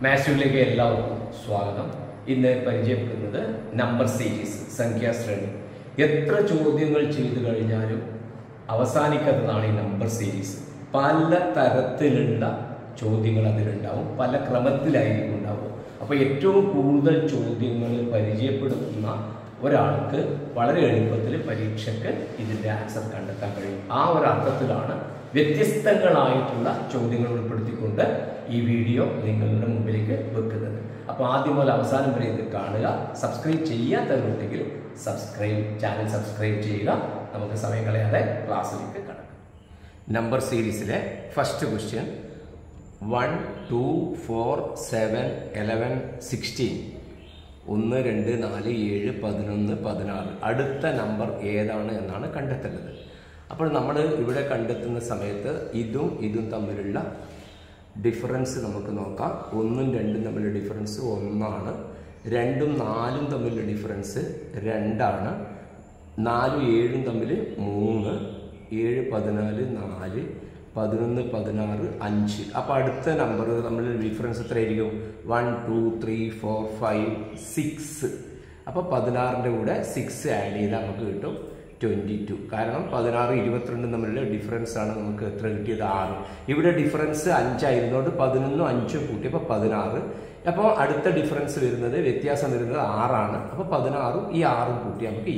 മാത്സിലേക്ക് എല്ലാവർക്കും സ്വാഗതം. ഇന്ന് പരിചയപ്പെടുന്നത് നമ്പർ സീരീസ്, സംഖ്യാശ്രേണി. എത്ര ചോദ്യങ്ങൾ ചെയ്തു കഴിഞ്ഞാലും അവസാനിക്കാത്തതാണ് ഈ നമ്പർ സീരീസ്. പല തരത്തിലുള്ള ചോദ്യങ്ങൾ അതിലുണ്ടാവും, പല ക്രമത്തിലായിരിക്കും ഉണ്ടാവും. അപ്പോൾ ഏറ്റവും കൂടുതൽ ചോദ്യങ്ങൾ പരിചയപ്പെടുത്തുന്ന ഒരാൾക്ക് വളരെ എളുപ്പത്തിൽ പരീക്ഷയ്ക്ക് ഇതിൻ്റെ ആൻസർ കണ്ടെത്താൻ കഴിയും. ആ ഒരു അർത്ഥത്തിലാണ് വ്യത്യസ്തങ്ങളായിട്ടുള്ള ചോദ്യങ്ങൾ ഉൾപ്പെടുത്തിക്കൊണ്ട് ഈ വീഡിയോ നിങ്ങളുടെ മുമ്പിലേക്ക് വെക്കുന്നത്. അപ്പോൾ ആദ്യം മുതൽ അവസാനം വരെ ഇത് കാണുക. സബ്സ്ക്രൈബ് ചെയ്യാത്തവരുണ്ടെങ്കിൽ ചാനൽ സബ്സ്ക്രൈബ് ചെയ്യുക. നമുക്ക് സമയം കളയാതെ ക്ലാസ്സിലേക്ക് കടക്കാം. നമ്പർ സീരീസിലെ ഫസ്റ്റ് ക്വസ്റ്റ്യൻ 1, 2, 4, 7, 11, 16. 1, 2, 4, 7, 11, 16. അടുത്ത നമ്പർ ഏതാണ് എന്നാണ് കണ്ടെത്തേണ്ടത്. അപ്പോൾ നമ്മൾ ഇവിടെ കണ്ടെത്തുന്ന സമയത്ത് ഇതും തമ്മിലുള്ള ഡിഫറൻസ് നമുക്ക് നോക്കാം. 1ഉം 2ഉം തമ്മിലുള്ള ഡിഫറൻസ് 1ആണ്. 2ഉം 4ഉം തമ്മിലുള്ള ഡിഫറൻസ് 2ആണ്. 4ഉം 7ഉം തമ്മിൽ 3. 7, 14, 4, 11, 16, 5. അപ്പോൾ അടുത്ത നമ്പർ തമ്മിലുള്ള ഡിഫറൻസ് എത്രയായിരിക്കും? 1, 2, 3, 4, 5, 6. അപ്പോൾ 16ൻ്റെ കൂടെ 6 ആഡ് ചെയ്താൽ നമുക്ക് കിട്ടും 22. കാരണം 16, 22 തമ്മിലുള്ള ഡിഫറൻസ് ആണ് നമുക്ക് എത്ര കിട്ടിയത്? 6. ഇവിടെ ഡിഫറൻസ് 5 ആയിരുന്നോണ്ട് 11ഉം 5ഉം കൂട്ടിയപ്പോൾ 16. അപ്പോൾ അടുത്ത ഡിഫറൻസ് വരുന്നത്, വ്യത്യാസം വരുന്നത് 6ആണ്. അപ്പോൾ 16ഉം ഈ 6ഉം കൂട്ടി നമുക്ക്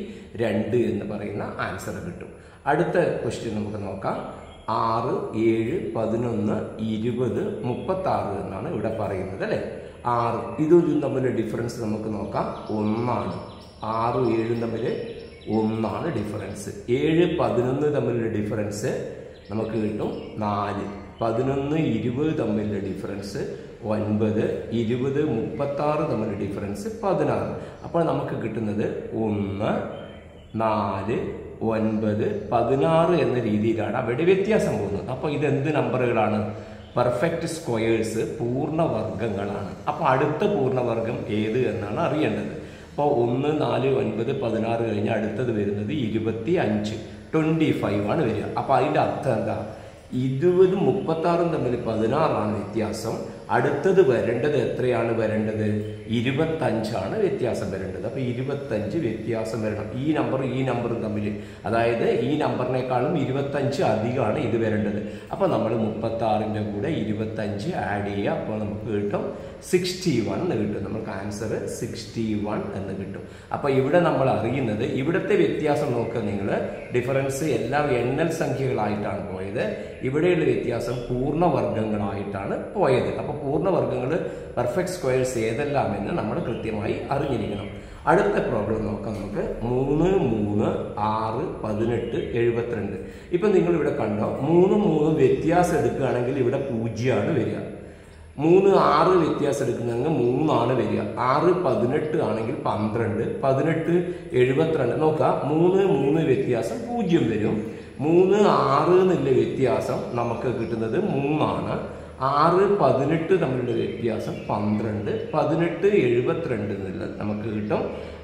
22 എന്ന് പറയുന്ന ആൻസർ കിട്ടും. അടുത്ത ക്വസ്റ്റ്യൻ നമുക്ക് നോക്കാം. 6, 7, 11, 20, 36 എന്നാണ് ഇവിടെ പറയുന്നത് അല്ലേ. 6 ഇതും തമ്മിലുള്ള ഡിഫറൻസ് നമുക്ക് നോക്കാം. 1ആണ്. 6ഉം 7ഉം തമ്മിൽ 1ആണ് ഡിഫറൻസ്. 7, 11 തമ്മിലുള്ള ഡിഫറൻസ് നമുക്ക് കിട്ടും 4. 11, 20 തമ്മിലുള്ള ഡിഫറൻസ് 9. 20, 36 തമ്മിലുള്ള ഡിഫറൻസ് 16. അപ്പോൾ നമുക്ക് കിട്ടുന്നത് 1, 4, 9, 16 എന്ന രീതിയിലാണ് അവിടെ വ്യത്യാസം പോകുന്നത്. അപ്പോൾ ഇതെന്ത് നമ്പറുകളാണ്? Perfect squares, പൂർണ്ണവർഗങ്ങളാണ്. അപ്പോൾ അടുത്ത പൂർണ്ണവർഗം ഏത് എന്നാണ് അറിയേണ്ടത്. അപ്പോൾ 1, 4, 9, 16 കഴിഞ്ഞ് അടുത്തത് വരുന്നത് 25, 25 ആണ് വരിക. അപ്പോൾ അതിൻ്റെ അർത്ഥം എന്താ? 20ഉം 36ഉം തമ്മിൽ 16ആണ് വ്യത്യാസം. അടുത്തത് വരേണ്ടത് എത്രയാണ് വരേണ്ടത്? 25ആണ് വ്യത്യാസം വരേണ്ടത്. അപ്പോൾ 25 വ്യത്യാസം വരണം ഈ നമ്പറും തമ്മിൽ. അതായത് ഈ നമ്പറിനേക്കാളും 25 അധികമാണ് ഇത് വരേണ്ടത്. അപ്പോൾ നമ്മൾ 36ൻ്റെ കൂടെ 25 ആഡ് ചെയ്യുക. അപ്പോൾ നമുക്ക് കിട്ടും 61 എന്ന് കിട്ടും. നമുക്ക് ആൻസർ 61 എന്ന് കിട്ടും. അപ്പോൾ ഇവിടെ നമ്മൾ അറിയുന്നത്, ഇവിടുത്തെ വ്യത്യാസം നോക്കുക നിങ്ങൾ. ഡിഫറൻസ് എല്ലാം എണ്ണൽ സംഖ്യകളായിട്ടാണ് പോയത്. ഇവിടെയുള്ള വ്യത്യാസം പൂർണ്ണവർഗങ്ങളായിട്ടാണ് പോയത്. അപ്പോൾ പൂർണ്ണവർഗങ്ങൾ, പെർഫെക്റ്റ് സ്ക്വയേഴ്സ് ഏതെല്ലാം എന്ന് നമ്മൾ കൃത്യമായി അറിഞ്ഞിരിക്കണം. അടുത്ത പ്രോബ്ലം നോക്കാം നമുക്ക്. 3, 3, 6, 18, 72. ഇപ്പം നിങ്ങൾ ഇവിടെ കണ്ടോ, 3, 3 വ്യത്യാസം എടുക്കുകയാണെങ്കിൽ ഇവിടെ 0 ആണ് വരിക. 3, 6 വ്യത്യാസം എടുക്കുന്നതെങ്കിൽ 3 ആണ് വരിക. 6, 18 ആണെങ്കിൽ 12. 18, 72. നോക്കാം, 3, 3 വ്യത്യാസം 0 വരും. 3, 6 എന്നുള്ള വ്യത്യാസം നമുക്ക് കിട്ടുന്നത് 3 ആണ്. 6, 18 തമ്മിലുള്ള വ്യത്യാസം 12. 18, 72 എന്നുള്ളത് നമുക്ക് കിട്ടും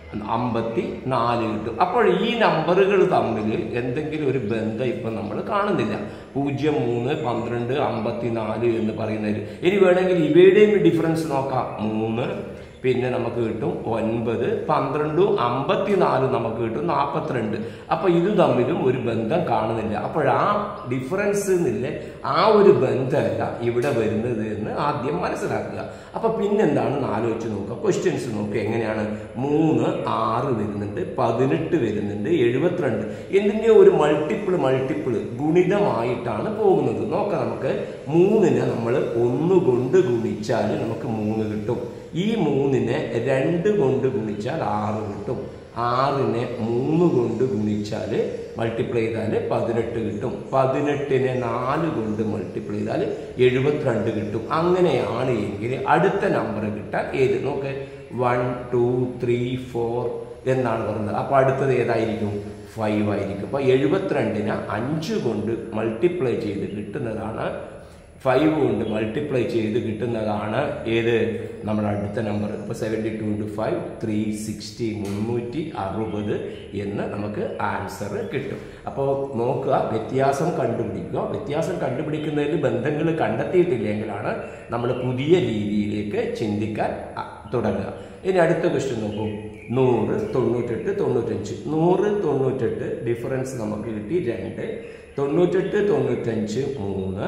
54 കിട്ടും. അപ്പോൾ ഈ നമ്പറുകൾ തമ്മിൽ എന്തെങ്കിലും ഒരു ബന്ധം ഇപ്പം നമ്മൾ കാണുന്നില്ല. 0, 3, 12, 54 എന്ന് പറയുന്നതിൽ. ഇനി വേണമെങ്കിൽ ഇവയുടെയും ഡിഫറൻസ് നോക്കാം. 3, പിന്നെ നമുക്ക് കിട്ടും 9, 12, 54 നമുക്ക് കിട്ടും 42. അപ്പോൾ ഇത് തമ്മിലും ഒരു ബന്ധം കാണുന്നില്ല. അപ്പോൾ ആ ഡിഫറൻസ് എന്നില്ല, ആ ഒരു ബന്ധമല്ല ഇവിടെ വരുന്നത് എന്ന് ആദ്യം മനസ്സിലാക്കുക. അപ്പോൾ പിന്നെന്താണെന്ന് ആലോചിച്ച് നോക്കുക. ക്വസ്റ്റ്യൻസ് നോക്കുക എങ്ങനെയാണ്. 3, 6 വരുന്നുണ്ട്, 18 വരുന്നുണ്ട്, 72. എന്തിൻ്റെ ഒരു മൾട്ടിപ്പിൾ ഗുണിതമായിട്ടാണ് പോകുന്നത്. നോക്കാം നമുക്ക്. 3നെ നമ്മൾ 1 കൊണ്ട് ഗുണിച്ചാൽ നമുക്ക് 3 കിട്ടും. ഈ 3നെ 2 കൊണ്ട് ഗുണിച്ചാൽ 6 കിട്ടും. 6നെ 3 കൊണ്ട് ഗുണിച്ചാൽ മൾട്ടിപ്ലൈ ചെയ്താൽ 18 കിട്ടും. 18നെ 4 കൊണ്ട് മൾട്ടിപ്ലൈ ചെയ്താൽ 72 കിട്ടും. അങ്ങനെയാണ് എങ്കിൽ അടുത്ത നമ്പർ കിട്ടാൻ ഏത് നോക്ക്. 1, 2, 3, 4 എന്നാണ് പറയുന്നത്. അപ്പോൾ അടുത്തത് ഏതായിരിക്കും? 5 ആയിരിക്കും. അപ്പോൾ 72നെ 5 കൊണ്ട് മൾട്ടിപ്ലൈ ചെയ്ത് കിട്ടുന്നതാണ് 5 കൊണ്ട് മൾട്ടിപ്ലൈ ചെയ്ത് കിട്ടുന്നതാണ് ഏത് നമ്മുടെ അടുത്ത നമ്പർ. ഇപ്പോൾ 72 × 5 360 360 എന്ന് നമുക്ക് ആൻസർ കിട്ടും. അപ്പോൾ നോക്കുക, വ്യത്യാസം കണ്ടുപിടിക്കുക. വ്യത്യാസം കണ്ടുപിടിക്കുന്നതിൽ ബന്ധങ്ങൾ കണ്ടെത്തിയിട്ടില്ലെങ്കിലാണ് നമ്മൾ പുതിയ രീതിയിലേക്ക് ചിന്തിക്കാൻ തുടങ്ങുക. ഇനി അടുത്ത ക്വസ്റ്റ്യൻ നോക്കൂ. 100 98 95 100 98 ഡിഫറൻസ് നമുക്ക് കിട്ടി 2, 98 95 3,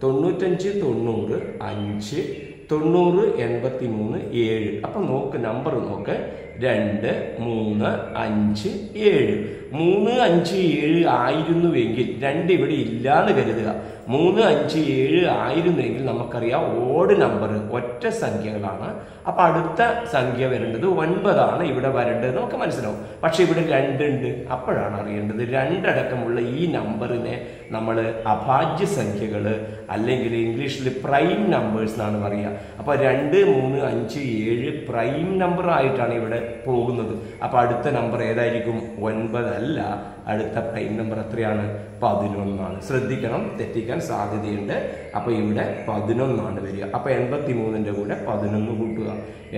95 90 5, 90 83 7. അപ്പം നോക്ക്, നമ്പർ നോക്ക്, 2 3 5 7. 3 5 7 ആയിരുന്നുവെങ്കിൽ 2 ഇവിടെ ഇല്ലാന്ന് കരുതുക. 3 5 7 ആയിരുന്നെങ്കിൽ നമുക്കറിയാം ഓഡ് നമ്പർ ഒറ്റ സംഖ്യകളാണ്. അപ്പൊ അടുത്ത സംഖ്യ വരേണ്ടത് 9 ഇവിടെ വരേണ്ടത് നമുക്ക് മനസ്സിലാവും. പക്ഷെ ഇവിടെ 2 ഉണ്ട്. അപ്പോഴാണ് അറിയേണ്ടത് 2 അടക്കമുള്ള ഈ നമ്പറിനെ നമ്മൾ അഭാജ്യ സംഖ്യകൾ അല്ലെങ്കിൽ ഇംഗ്ലീഷിൽ പ്രൈം നമ്പേഴ്സ് എന്നാണ് പറയുക. അപ്പൊ 2 3 5 7 പ്രൈം നമ്പർ ആയിട്ടാണ് ഇവിടെ പോകുന്നത്. അപ്പൊ അടുത്ത നമ്പർ ഏതായിരിക്കും? 9 അല്ല, അടുത്ത പ്രൈം നമ്പർ എത്രയാണ്? 11. ശ്രദ്ധിക്കണം, തെറ്റിക്കാൻ സാധ്യതയുണ്ട്. അപ്പൊ ഇവിടെ 11 വരിക. അപ്പൊ 83ന്റെ കൂടെ 11 കൂട്ടുക.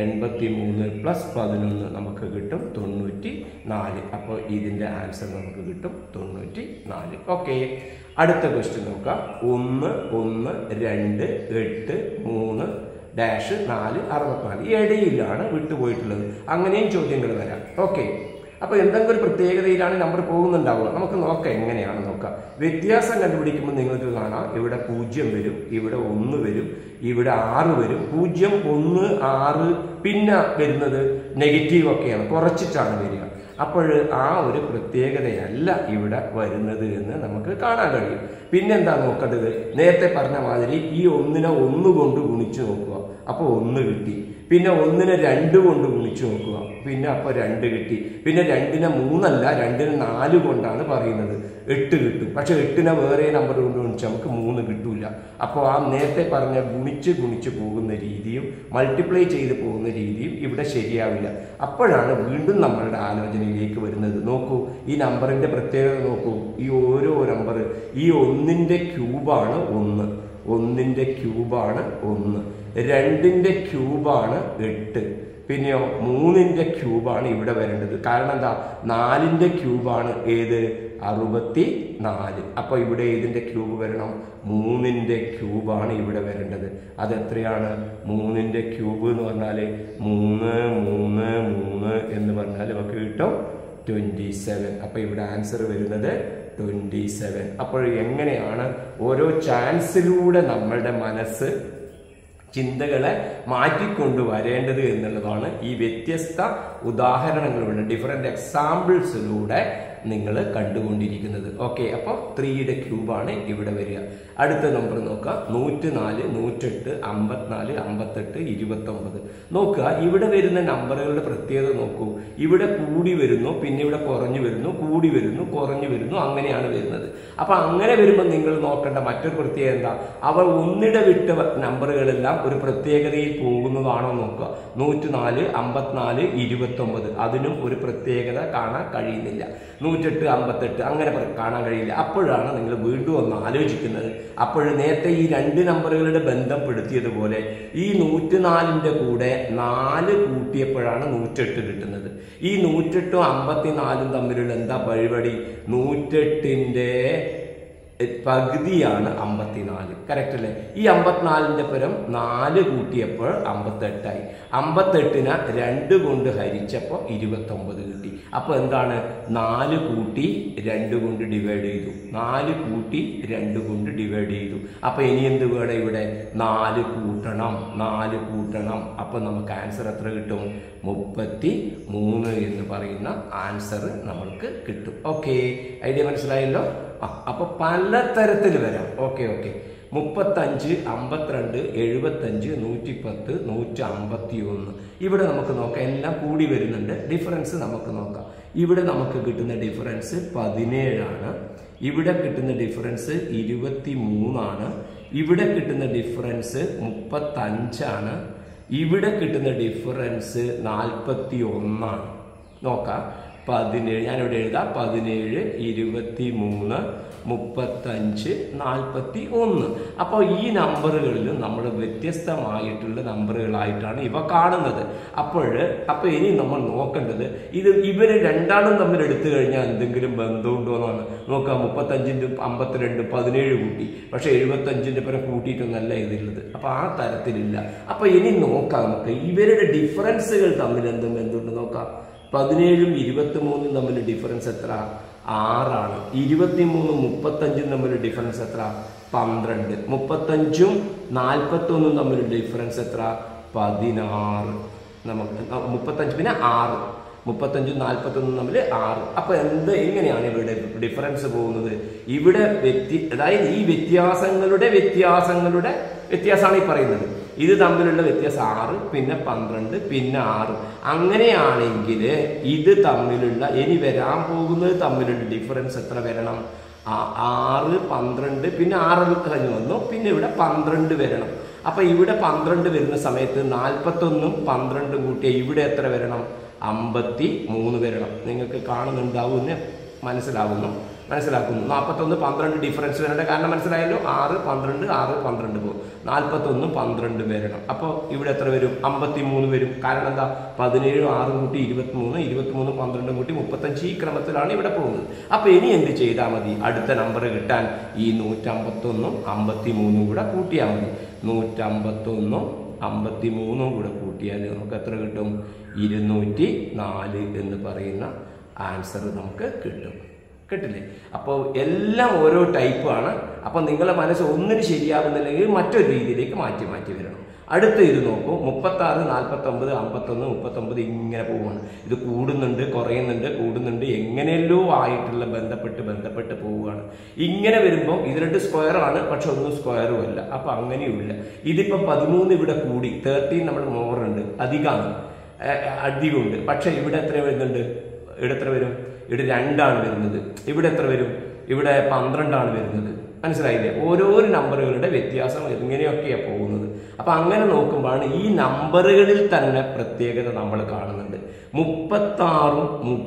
83 + 11 നമുക്ക് കിട്ടും 94. അപ്പോൾ ഇതിന്റെ ആൻസർ നമുക്ക് കിട്ടും 94. ഓക്കെ, അടുത്ത ക്വസ്റ്റ്യൻ നോക്കാം. 1 1 2 8 3 -4 64. ഇടയിലാണ് വിട്ടുപോയിട്ടുള്ളത്. അങ്ങനെയും ചോദ്യങ്ങൾ വരാം. ഓക്കെ, അപ്പൊ എന്തെങ്കിലും ഒരു പ്രത്യേകതയിലാണ് നമ്പർ പോകുന്നുണ്ടാവുക. നമുക്ക് നോക്കാം എങ്ങനെയാണ് നോക്കാം. വ്യത്യാസം കണ്ടുപിടിക്കുമ്പോൾ നിങ്ങൾക്ക് കാണാം, ഇവിടെ 0 വരും, ഇവിടെ 1 വരും, ഇവിടെ 6 വരും. 0 1 6 പിന്നെ വരുന്നത് നെഗറ്റീവ് ഒക്കെയാണ്, കുറച്ചിട്ടാണ് വരിക. അപ്പോൾ ആ ഒരു പ്രത്യേകതയല്ല ഇവിടെ വരുന്നത് എന്ന് നമുക്ക് കാണാൻ കഴിയും. പിന്നെന്താ നോക്കേണ്ടത്? നേരത്തെ പറഞ്ഞ മാതിരി ഈ 1നെ 1 കൊണ്ട് ഗുണിച്ചു നോക്കുക, അപ്പോൾ 1 കിട്ടി. പിന്നെ 1നെ 2 കൊണ്ട് ഗുണിച്ചു നോക്കുക, പിന്നെ അപ്പോൾ 2 കിട്ടി. പിന്നെ 2നെ 3 അല്ല, 2നെ 4 കൊണ്ടാണ് പറയുന്നത്, 8 കിട്ടും. പക്ഷെ 8നെ വേറെ നമ്പർ കൊണ്ട് ഗുണിച്ചാൽ നമുക്ക് 3 കിട്ടൂല. അപ്പോൾ ആ നേരത്തെ പറഞ്ഞ ഗുണിച്ച് പോകുന്ന രീതിയും മൾട്ടിപ്ലൈ ചെയ്ത് പോകുന്ന രീതിയും ഇവിടെ ശരിയാവില്ല. അപ്പോഴാണ് വീണ്ടും നമ്മളുടെ ആലോചനയിലേക്ക് വരുന്നത്. നോക്കൂ, ഈ നമ്പറിന്റെ പ്രത്യേകത നോക്കൂ. ഈ ഓരോ നമ്പർ, ഈ 1ന്റെ ക്യൂബാണ് 1, 1ന്റെ ക്യൂബാണ് 1, 2ന്റെ ക്യൂബാണ് 8, പിന്നെയോ 3ന്റെ ക്യൂബാണ് ഇവിടെ വരേണ്ടത്. കാരണം എന്താ? 4ന്റെ ക്യൂബാണ് ഏത്? 64. അപ്പൊ ഇവിടെ ഏതിന്റെ ക്യൂബ് വരണം? 3ന്റെ ക്യൂബാണ് ഇവിടെ വരേണ്ടത്. അതെത്രയാണ്? 3ന്റെ ക്യൂബ് എന്ന് പറഞ്ഞാല് 3 3 3 എന്ന് പറഞ്ഞാൽ നമുക്ക് കിട്ടും 27. അപ്പൊ ഇവിടെ ആൻസർ വരുന്നത് 27. അപ്പോൾ എങ്ങനെയാണ് ഓരോ ചാൻസിലൂടെ നമ്മളുടെ മനസ്സ് ചിന്തകളെ മാറ്റിക്കൊണ്ടു വരേണ്ടത് എന്നുള്ളതാണ് ഈ വ്യത്യസ്ത ഉദാഹരണങ്ങളിലൂടെ, ഡിഫറെന്റ് എക്സാമ്പിൾസിലൂടെ നിങ്ങൾ കണ്ടുകൊണ്ടിരിക്കുന്നത്. ഓക്കെ, അപ്പോൾ 3യുടെ ക്യൂബാണ് ഇവിടെ വരിക. അടുത്ത നമ്പർ നോക്കുക. 104 108 54 58 29. നോക്കുക, ഇവിടെ വരുന്ന നമ്പറുകളുടെ പ്രത്യേകത നോക്കൂ. ഇവിടെ കൂടി വരുന്നു, പിന്നെ ഇവിടെ കുറഞ്ഞു വരുന്നു, കൂടി വരുന്നു, കുറഞ്ഞു വരുന്നു, അങ്ങനെയാണ് വരുന്നത്. അപ്പൊ അങ്ങനെ വരുമ്പോൾ നിങ്ങൾ നോക്കേണ്ട മറ്റൊരു പ്രത്യേകത എന്താ? അവർ ഒന്നിടവിട്ട നമ്പറുകളെല്ലാം ഒരു പ്രത്യേകതയിൽ പോകുന്നതാണോ നോക്കുക. 104 54 29 അതിനും ഒരു പ്രത്യേകത കാണാൻ കഴിയുന്നില്ല. 108 58 അങ്ങനെ കാണാൻ കഴിയില്ല. അപ്പോഴാണ് നിങ്ങൾ വീണ്ടും ഒന്ന് ആലോചിക്കുന്നത്. അപ്പോൾ നേരത്തെ ഈ 2 നമ്പറുകളുടെ ബന്ധപ്പെടുത്തിയതുപോലെ ഈ 104ന്റെ കൂടെ 4 കൂട്ടിയപ്പോഴാണ് 108 കിട്ടുന്നത്. ഈ 108ഉം 54ഉം തമ്മിലുള്ള എന്താ പരിപാടി? 108ന്റെ പകുതിയാണ് 54. കറക്റ്റ് അല്ലേ? ഈ 54ന്റെ പരം 4 കൂട്ടിയപ്പോൾ 58ആയി. 58നെ 2 കൊണ്ട് ഹരിച്ചപ്പോൾ 29 കിട്ടി. അപ്പൊ എന്താണ്? 4 കൂട്ടി 2 കൊണ്ട് ഡിവൈഡ് ചെയ്തു, 4 കൂട്ടി 2 കൊണ്ട് ഡിവൈഡ് ചെയ്തു. അപ്പൊ ഇനി എന്ത് വേണം? ഇവിടെ 4 കൂട്ടണം, 4 കൂട്ടണം. അപ്പൊ നമുക്ക് ആൻസർ എത്ര കിട്ടും? 33 എന്ന് പറയുന്ന ആൻസർ നമ്മൾക്ക് കിട്ടും. ഓക്കെ, ഐഡിയ മനസ്സിലായല്ലോ? അപ്പൊ പലതരത്തിൽ വരാം. ഓക്കെ, 35 52 75 110 151. ഇവിടെ നമുക്ക് നോക്കാം, എല്ലാം കൂടി വരുന്നുണ്ട്. ഡിഫറൻസ് നമുക്ക് നോക്കാം. ഇവിടെ നമുക്ക് കിട്ടുന്ന ഡിഫറൻസ് 17ആണ്. ഇവിടെ കിട്ടുന്ന ഡിഫറൻസ് 23ആണ്. ഇവിടെ കിട്ടുന്ന ഡിഫറൻസ് 35ആണ്. ഇവിടെ കിട്ടുന്ന ഡിഫറൻസ് 41ആണ്. നോക്കാം, 17 ഞാനിവിടെ എഴുതാം. 17 23 35, 41. അപ്പോൾ ഈ നമ്പറുകളിൽ നമ്മൾ വ്യത്യസ്തമായിട്ടുള്ള നമ്പറുകളായിട്ടാണ് ഇവ കാണുന്നത്. അപ്പോൾ ഇനി നമ്മൾ നോക്കേണ്ടത് ഇവര് രണ്ടാളും തമ്മിൽ എടുത്തു കഴിഞ്ഞാൽ എന്തെങ്കിലും ബന്ധമുണ്ടോ എന്നാണ് നോക്കാം. 35 52 17 കൂട്ടി, പക്ഷെ 75 പരം കൂട്ടിയിട്ടൊന്നല്ല ഇതിലുള്ളത്. അപ്പൊ ആ തരത്തിലില്ല. അപ്പൊ ഇനി നോക്കാം നമുക്ക് ഇവരുടെ ഡിഫറൻസുകൾ തമ്മിൽ എന്തുണ്ട് നോക്കാം. 17ഉം 23ഉം തമ്മിൽ ഡിഫറൻസ് എത്ര? 6 ആണ്. 23ഉം 35ഉം തമ്മിൽ ഡിഫറൻസ് എത്ര? 12. 35ഉം 41ഉം തമ്മിൽ ഡിഫറൻസ് എത്ര? 16. നമുക്ക് 35 പിന്നെ 6, 35ഉം 41ഉം തമ്മിൽ 6. അപ്പൊ എങ്ങനെയാണ് ഇവിടെ ഡിഫറൻസ് പോകുന്നത്? ഇവിടെ അതായത് ഈ വ്യത്യാസങ്ങളുടെ വ്യത്യാസമാണ് ഈ പറയുന്നത്. ഇത് തമ്മിലുള്ള വ്യത്യാസം 6, പിന്നെ 12, പിന്നെ 6. അങ്ങനെയാണെങ്കിൽ ഇത് തമ്മിലുള്ള ഇനി വരാൻ പോകുന്നത് തമ്മിലുള്ള ഡിഫറൻസ് എത്ര വരണം? 6, 12, പിന്നെ 6 കഴിഞ്ഞ് വന്നു, പിന്നെ ഇവിടെ 12 വരണം. അപ്പൊ ഇവിടെ 12 വരുന്ന സമയത്ത് 41ഉം 12ഉം കൂട്ടിയ ഇവിടെ എത്ര വരണം? 53 വരണം. നിങ്ങൾക്ക് കാണുന്നുണ്ടാവുമെന്ന് മനസ്സിലാക്കുന്നു. 41, 12 ഡിഫറൻസ് വരേണ്ട കാരണം മനസ്സിലായല്ലോ. 6, 12, 6, 12 പോകും. 41, 12 വരണം. അപ്പോൾ ഇവിടെ എത്ര വരും? 53 വരും. കാരണം എന്താ? 17, 6 കൂട്ടി 23, 23, 12 കൂട്ടി 35. ഈ ക്രമത്തിലാണ് ഇവിടെ പോകുന്നത്. അപ്പൊ ഇനി എന്ത് ചെയ്താൽ മതി? അടുത്ത നമ്പർ കിട്ടാൻ ഈ 151ഉം 53ഉം കൂടെ കൂട്ടിയാൽ മതി. 151ഉം 53ഉം കൂടെ കൂട്ടിയാൽ നമുക്ക് എത്ര കിട്ടും? 204 എന്ന് പറയുന്ന ആൻസർ നമുക്ക് കിട്ടും. കിട്ടില്ലേ? അപ്പോൾ എല്ലാം ഓരോ ടൈപ്പാണ്. അപ്പം നിങ്ങളുടെ മനസ്സ് ഒന്നിന് ശരിയാകുന്നില്ലെങ്കിൽ മറ്റൊരു രീതിയിലേക്ക് മാറ്റി വരണം. അടുത്ത ഇത് നോക്കൂ. 36, 49, 51, 39 ഇങ്ങനെ പോവുകയാണ്. ഇത് കൂടുന്നുണ്ട്, കുറയുന്നുണ്ട്, കൂടുന്നുണ്ട്, എങ്ങനെയല്ലോ ആയിട്ടുള്ള ബന്ധപ്പെട്ട് പോവുകയാണ്. ഇങ്ങനെ വരുമ്പോൾ ഇത് 2 സ്ക്വയറാണ്, പക്ഷെ ഒന്നും സ്ക്വയറും അല്ല. അപ്പൊ അങ്ങനെയുമില്ല. ഇതിപ്പം 13 ഇവിടെ കൂടി, 13 നമ്മൾ മോറുണ്ട്, അധികമുണ്ട്. പക്ഷെ ഇവിടെ എത്ര വരുന്നുണ്ട്? ഇവിടെ എത്ര വരും? ഇവിടെ 2 ആണ് വരുന്നത്. ഇവിടെ എത്ര വരും? ഇവിടെ 12 ആണ് വരുന്നത്. മനസ്സിലായില്ലേ? ഓരോരോ നമ്പറുകളുടെ വ്യത്യാസം എങ്ങനെയൊക്കെയാണ് പോകുന്നത്. അപ്പൊ അങ്ങനെ നോക്കുമ്പോഴാണ് ഈ നമ്പറുകളിൽ തന്നെ പ്രത്യേകത നമ്മൾ കാണുന്നുണ്ട്. 36ഉം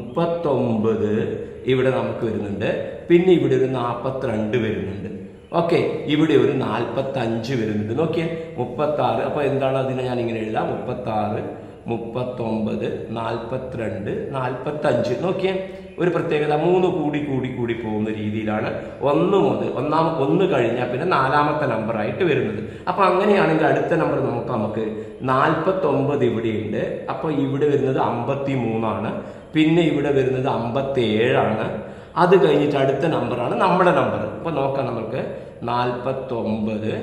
39 ഇവിടെ നമുക്ക് വരുന്നുണ്ട്. പിന്നെ ഇവിടെ ഒരു 42 വരുന്നുണ്ട്. ഓക്കെ, ഇവിടെ ഒരു 45 വരുന്നുണ്ട്. നോക്കിയേ, 36. അപ്പൊ എന്താണ് അതിനെ ഞാൻ ഇങ്ങനെ എഴുതാം. 36, 39, 42, 45. നോക്കിയേ, ഒരു പ്രത്യേകത 3 കൂടി പോകുന്ന രീതിയിലാണ് 1 കഴിഞ്ഞാൽ പിന്നെ 4ാമത്തെ നമ്പർ ആയിട്ട് വരുന്നത്. അപ്പൊ അങ്ങനെയാണെങ്കിൽ അടുത്ത നമ്പർ നമുക്ക് 49 ഇവിടെയുണ്ട്. അപ്പൊ ഇവിടെ വരുന്നത് 53 ആണ്. പിന്നെ ഇവിടെ വരുന്നത് 57 ആണ്. അത് കഴിഞ്ഞിട്ട് അടുത്ത നമ്പറാണ് നമ്മുടെ നമ്പർ. അപ്പൊ നോക്കാം നമുക്ക് 49,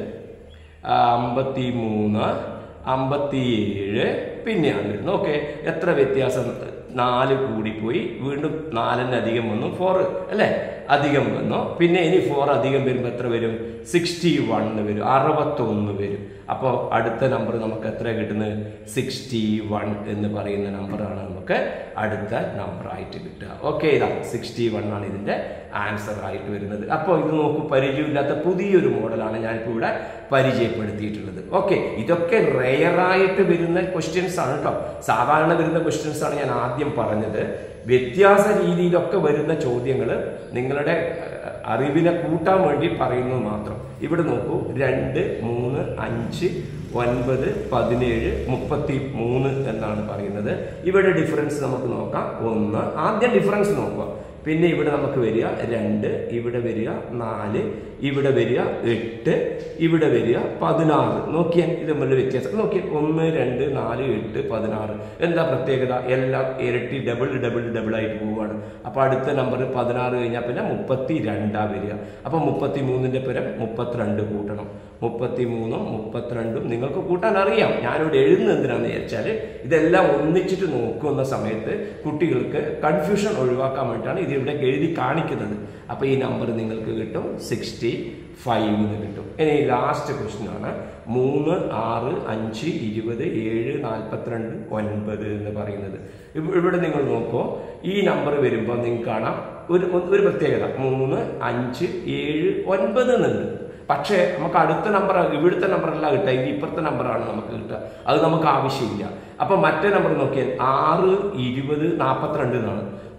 53, 57 പിന്നെയാണ് വരുന്നത്. ഓക്കെ, എത്ര വ്യത്യാസം? 4 കൂടിപ്പോയി, വീണ്ടും 4 അധികം വന്നു, 4 അല്ലേ അധികം വന്നു. പിന്നെ ഇനി 4 അധികം വരുമ്പോൾ എത്ര വരും? 61 വരും, 61 വരും. അപ്പോൾ അടുത്ത നമ്പർ നമുക്ക് എത്ര കിട്ടുന്നത്? 61 എന്ന് പറയുന്ന നമ്പറാണ് നമുക്ക് അടുത്ത നമ്പർ ആയിട്ട് കിട്ടുക. ഓക്കെ, ഇതാ 61 ആണ് ഇതിന്റെ ആൻസർ ആയിട്ട് വരുന്നത്. അപ്പോൾ ഇത് നോക്കൂ, പരിചയമില്ലാത്ത പുതിയൊരു മോഡലാണ് ഞാനിപ്പോൾ ഇവിടെ പരിചയപ്പെടുത്തിയിട്ടുള്ളത്. ഓക്കെ, ഇതൊക്കെ റെയറായിട്ട് വരുന്ന ക്വസ്റ്റ്യൻസ് ആണ് കേട്ടോ. സാധാരണ വരുന്ന ക്വസ്റ്റ്യൻസ് ആണ് ഞാൻ ആദ്യം പറഞ്ഞത്. വ്യത്യാസ രീതിയിലൊക്കെ വരുന്ന ചോദ്യങ്ങൾ നിങ്ങളുടെ അറിവിനെ കൂട്ടാൻ വേണ്ടി പറയുന്നത് മാത്രം. ഇവിടെ നോക്കൂ, 2, 3, 5, 9, 17, 33 എന്നാണ് പറയുന്നത്. ഇവിടെ ഡിഫറൻസ് നമുക്ക് നോക്കാം. 1, ആദ്യം ഡിഫറൻസ് നോക്കുക. പിന്നെ ഇവിടെ നമുക്ക് വരിക 2, ഇവിടെ വരിക 4, ഇവിടെ വരിക 8, ഇവിടെ വരിക 16. നോക്കിയാൽ ഇത് തമ്മിലുള്ള വ്യത്യാസം നോക്കിയാൽ 1, 2, 4, 8, 16. എന്താ പ്രത്യേകത? എല്ലാം ഇരട്ടി ഡബിൾ ആയിട്ട് പോവുകയാണ്. അപ്പൊ അടുത്ത നമ്പർ 16 കഴിഞ്ഞാൽ പിന്നെ 32 വരിക. അപ്പൊ 33ന്റെ പരം 32 കൂട്ടണം. 33ഉം 32ഉം നിങ്ങൾക്ക് കൂട്ടാൻ അറിയാം. ഞാനിവിടെ എഴുതുന്നത് എന്തിനാന്ന് വിചാരിച്ചാൽ ഇതെല്ലാം ഒന്നിച്ചിട്ട് നോക്കുന്ന സമയത്ത് കുട്ടികൾക്ക് കൺഫ്യൂഷൻ ഒഴിവാക്കാൻ വേണ്ടിയിട്ടാണ് ഇത് ഇവിടെ എഴുതി കാണിക്കുന്നത്. അപ്പൊ ഈ നമ്പർ നിങ്ങൾക്ക് കിട്ടും 65 എന്ന് കിട്ടും. ഇനി ലാസ്റ്റ് ക്വസ്റ്റ്യൻ ആണ് 3, 6, 5, 20, 7, 42, 9 എന്ന് പറയുന്നത്. ഇവിടെ നിങ്ങൾ നോക്കൂ, ഈ നമ്പർ വരുമ്പോൾ നിങ്ങൾക്ക് കാണാം ഒരു പ്രത്യേകത. 3, 5, 7, 9 എന്നുണ്ട്. പക്ഷേ നമുക്ക് അടുത്ത നമ്പർ ഇവിടുത്തെ നമ്പറല്ല കിട്ടുക, ഇത് ഇപ്പുറത്തെ നമ്പറാണ് നമുക്ക് കിട്ടുക. അത് നമുക്ക് ആവശ്യമില്ല. അപ്പൊ മറ്റേ നമ്പർ നോക്കിയാൽ 6, 20, 42 എന്നാണ്.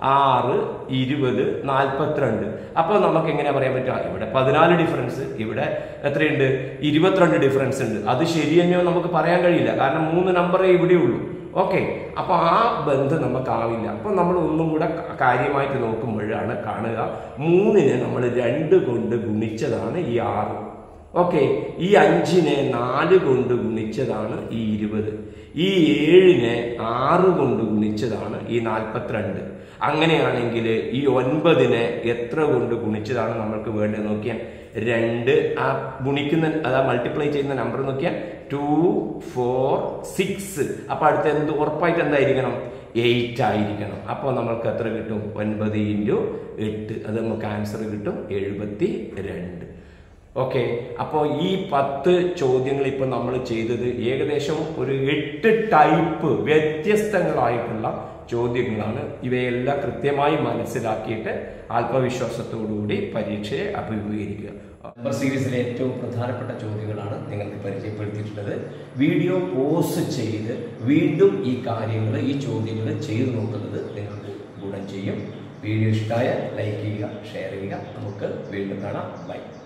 6, 20, 42. അപ്പോൾ നമുക്ക് എങ്ങനെയാ പറയാൻ പറ്റുക? ഇവിടെ 14 ഡിഫറൻസ്, ഇവിടെ എത്രയുണ്ട്? 22 ഡിഫറൻസ് ഉണ്ട്. അത് ശരി തന്നെയോ നമുക്ക് പറയാൻ കഴിയില്ല, കാരണം 3 നമ്പറേ ഇവിടെ ഉള്ളൂ. ഓക്കെ, അപ്പൊ ആ ബന്ധം നമുക്കാവില്ല. അപ്പൊ നമ്മൾ ഒന്നും കൂടെ കാര്യമായിട്ട് നോക്കുമ്പോഴാണ് കാണുക 3നെ നമ്മൾ 2 കൊണ്ട് ഗുണിച്ചതാണ് ഈ 6. ഓക്കെ, ഈ 5നെ 4 കൊണ്ട് ഗുണിച്ചതാണ് ഈ 20. ഈ 7നെ 6 കൊണ്ട് ഗുണിച്ചതാണ് ഈ 42. അങ്ങനെയാണെങ്കിൽ ഈ 9നെ എത്ര കൊണ്ട് ഗുണിച്ചതാണ് നമ്മൾക്ക് വേണ്ടത് നോക്കിയാൽ 2 ആ ഗുണിക്കുന്ന അതാ മൾട്ടിപ്ലൈ ചെയ്യുന്ന നമ്പർ നോക്കിയാൽ 2, 4, 6. അപ്പൊ അടുത്ത ഉറപ്പായിട്ട് എന്തായിരിക്കണം? 8 ആയിരിക്കണം. അപ്പോൾ നമ്മൾക്ക് എത്ര കിട്ടും? 9 × 8. അത് നമുക്ക് ആൻസർ കിട്ടും 72. ഓക്കെ, അപ്പോൾ ഈ 10 ചോദ്യങ്ങൾ ഇപ്പൊ നമ്മൾ ചെയ്തത് ഏകദേശം ഒരു 8 ടൈപ്പ് വ്യത്യസ്തങ്ങളായിട്ടുള്ള ചോദ്യങ്ങളാണ്. ഇവയെല്ലാം കൃത്യമായി മനസ്സിലാക്കിയിട്ട് ആത്മവിശ്വാസത്തോടുകൂടി പരീക്ഷയെ അഭിമുഖീകരിക്കുക. നമ്പർ സീരീസിലെ ഏറ്റവും പ്രധാനപ്പെട്ട ചോദ്യങ്ങളാണ് നിങ്ങൾക്ക് പരിചയപ്പെടുത്തിയിട്ടുള്ളത്. വീഡിയോ പോസ്റ്റ് ചെയ്ത് വീണ്ടും ഈ കാര്യങ്ങൾ, ഈ ചോദ്യങ്ങൾ ചെയ്തു നോക്കുന്നത് നിങ്ങൾക്ക് ഗുണം ചെയ്യും. വീഡിയോ ഇഷ്ടമായ ലൈക്ക് ചെയ്യുക, ഷെയർ ചെയ്യുക. നമുക്ക് വീണ്ടും കാണാം. ബൈ.